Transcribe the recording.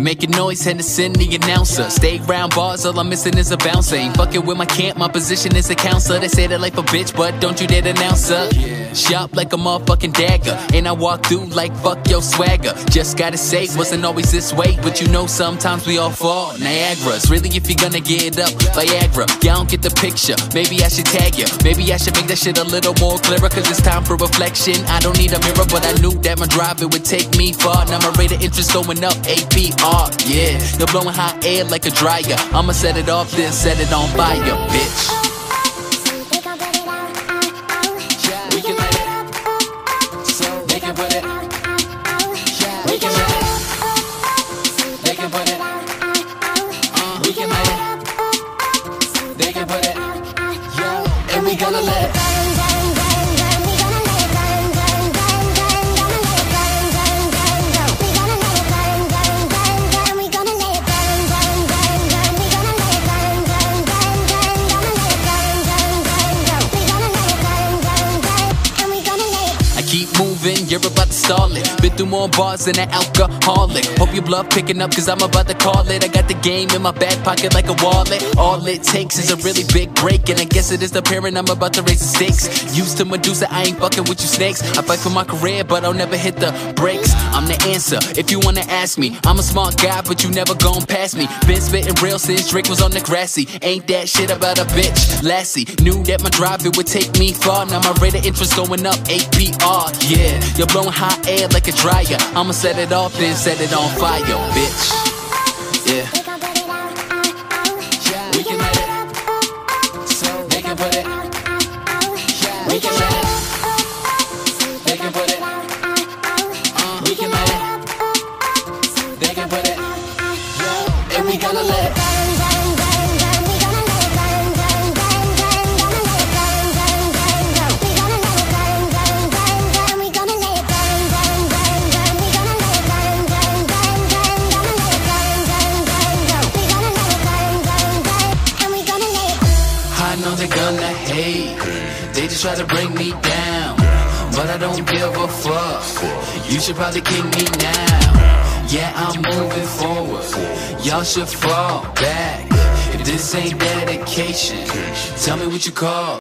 Making noise, Henderson the announcer. Stay round bars, all I'm missing is a bouncer. Ain't fucking with my camp, my position is a counselor. They say that life a bitch, but don't you dare denounce her. Sharp like a motherfucking dagger, and I walk through like fuck your swagger. Just gotta say, wasn't always this way, but you know sometimes we all fall. Niagara's really if you're gonna get up, Viagra. Y'all don't get the picture, maybe I should tag you. Maybe I should make that shit a little more clearer, cause it's time for reflection. I don't need a mirror, but I knew that my drive, it would take me far. Now my rate of interest going up, APR, yeah. You're blowing hot air like a dryer. I'ma set it off, then set it on fire, bitch. We gonna let it burn, burn, burn, burn. We gonna let it burn, burn, burn, burn. Gonna let it burn, burn, burn, burn. We gonna let it burn, burn, burn, burn. We gonna let it burn, burn, burn, burn. We gonna let it burn, burn, burn, burn. Gonna let it burn, burn, burn, burn. We gonna let it burn, burn, burn. And we gonna let it. I keep moving, you're about to stall it. Been through more bars than an alcoholic. Hope your bluff picking up, cause I'm about to call it. I got the game in my back pocket like a wallet. All it takes is a really big break, and I guess it is the parent I'm about to raise the stakes. Used to Medusa, I ain't fucking with you snakes. I fight for my career, but I'll never hit the brakes. I'm the answer, if you wanna ask me. I'm a smart guy, but you never gon' pass me. Been spitting real since Drake was on the grassy. Ain't that shit about a bitch, lassie. Knew that my drive, it would take me far. Now my rate of interest going up, APR, yeah. You're blowing hot air like a dryer. I'ma set it off, then set it on fire, bitch. Yeah. We can let it, so they can put it. We can let it, they can put it. We can let it, they can put it. And we gonna let it burn, burn, burn, burn. We gonna let it burn, burn, burn, burn. Gonna let it burn, burn, burn, burn. We gonna let it burn, burn, burn, burn. We gonna let it burn, burn, burn, burn. We gonna let it burn, burn, burn, burn. Gonna let it burn, burn, burn, burn. We gonna let it burn, burn, burn. And we gonna let it. I know they're gonna hate. They just try to bring me down, but I don't give a fuck. You should probably kick me now. Yeah, I'm moving forward. Y'all should fall back. If this ain't dedication, tell me what you call.